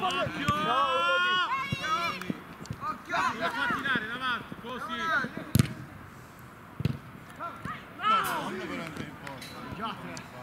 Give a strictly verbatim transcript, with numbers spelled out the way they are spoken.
La fa tirare davanti, così. No, no, non veramente in posto.